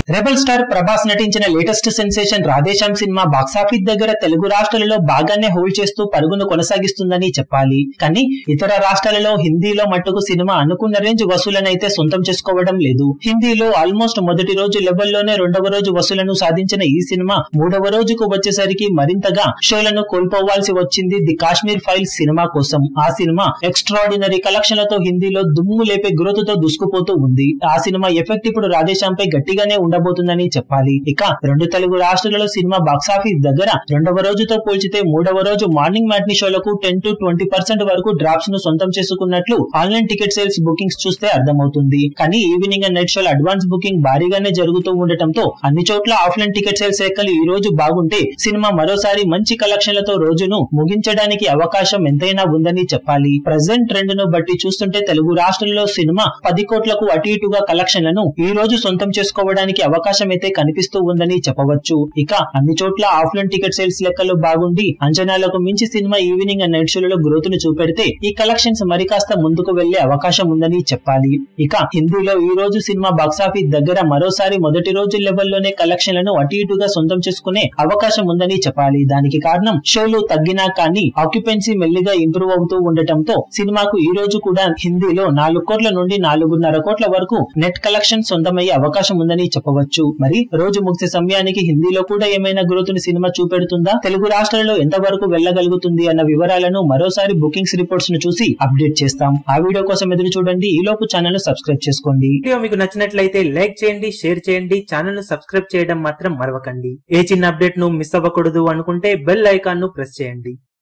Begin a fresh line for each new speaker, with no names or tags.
Rebel star Prabhas నటించిన latest sensation Radhe Shyam సినిమా box office దగ్గర తెలుగు రాష్ట్రాలలో బాగానే హోల్డ్ చేస్తూ పరుగును కొనసాగిస్తుందని చెప్పాలి. కానీ ఇతర రాష్ట్రాలలో హిందీలో మట్టుకు సినిమా అనుకున్న రేంజ్ వసూలనైతే సొంతం చేసుకోవడం లేదు. హిందీలో ఆల్మోస్ట్ మొదటి రోజు లెవెల్లోనే రెండవ రోజు వసూలను సాధించిన ఈ సినిమా మూడవ రోజుకు వచ్చేసరికి మరింతగా షోలను కోల్పోవాల్సి వచ్చింది ది కాశ్మీర్ ఫైల్స్ సినిమా కోసం. ఆ సినిమా ఎక్స్ట్రాడినరీ కలెక్షన్లతో హిందీలో దుమ్ము లేపే గ్రోత్ తో దూసుకుపోతూ ఉంది. ఆ సినిమా ఎఫెక్ట్ ఇప్పుడు రాధేశ్యామ్ పై గట్టిగానే ఉండబోతుందని చెప్పాలి. ఇక రెండు తెలుగు రాష్ట్రాలలో సినిమా బాక్సాఫీస్ దగ్గర రెండవ రోజుతో పోల్చితే మూడవ రోజు మార్నింగ్ మ్యాట్నీ షోలకు 10 to 20% వరకు డ్రాప్స్ ను సొంతం చేసుకున్నట్లు ఆన్లైన్ టికెట్ సేల్స్ బుకింగ్స్ చూస్తే అర్థమవుతుంది. కానీ ఈవినింగ్ అండ్ నైట్ షోల అడ్వాన్స్ బుకింగ్ భారీగానే జరుగుతూ ఉండటంతో అన్ని చోట్ల ఆఫ్లైన్ టికెట్ సేల్స్ లెక్కలు ఈ రోజు బాగుంటే సినిమా మరోసారి మంచి కలెక్షన్లతో రోజును ముగించడానికి అవకాశం ఎంతైనా ఉందని చెప్పాలి. ప్రెజెంట్ ట్రెండ్ ను బట్టి చూస్తుంటే తెలుగు రాష్ట్రాల్లో సినిమా 10 కోట్లకు అటు ఇటుగా కలెక్షన్లను ఈ రోజు సొంతం చేసుకోవడానికి అవకాశం అయితే కనిపిస్తూ ఉందని చెప్పవచ్చు. ఇక అన్ని చోట్ల ఆఫ్లైన్ టికెట్ సేల్స్ లెక్కలు బాగుండి అంచనాలకు మించి సినిమా ఈవినింగ్ అండ్ నైట్ షోలలో గ్రోత్ ను చూపెడితే ఈ కలెక్షన్స్ మరికాస్త ముందుకు వెళ్లే అవకాశం ఉందని చెప్పాలి. ఇక హిందీలో ఈ రోజు సినిమా బాక్సాఫీస్ దగ్గర మరోసారి మొదటి రోజు లెవెల్లోనే కలెక్షన్లను అటు ఇటుగా సొంతం చేసుకునే అవకాశం ఉందని చెప్పాలి. దానికి కారణం షోలు తగ్గినా కానీ ఆక్యుపెన్సీ మెల్లిగా ఇంప్రూవ్ అవుతూ ఉండటంతో సినిమాకు ఈ రోజు కూడా హిందీలో 4 కోట్ల నుండి 4.5 కోట్ల వరకు నెట్ కలెక్షన్ సొంతమయ్యే అవకాశం ఉందని చెప్పవచ్చు. మరి రోజు ముగిసే సమయానికి హిందీలో కూడా ఏమైనా గ్రోత్ ని సినిమా చూపెడుతుందా, తెలుగు రాష్ట్రాలలో ఎంతవరకు వెళ్లగలుగుతుంది అన్న వివరాలను మరోసారి బుకింగ్స్ రిపోర్ట్స్ ను చూసి అప్డేట్ చేస్తాం. ఆ వీడియో కోసం ఎదురు చూడండి. ఈ లోపు ఛానల్ ను సబ్స్క్రైబ్ చేసుకోండి. వీడియో మీకు నచ్చినట్లయితే లైక్ చేయండి, షేర్ చేయండి, ఛానల్ ను సబ్స్క్రైబ్ చేయడం మాత్రం మరవకండి. ఏ చిన్న అప్డేట్ ను మిస్ అవ్వకూడదు అనుకుంటే బెల్ ఐకాన్ ను ప్రెస్ చేయండి.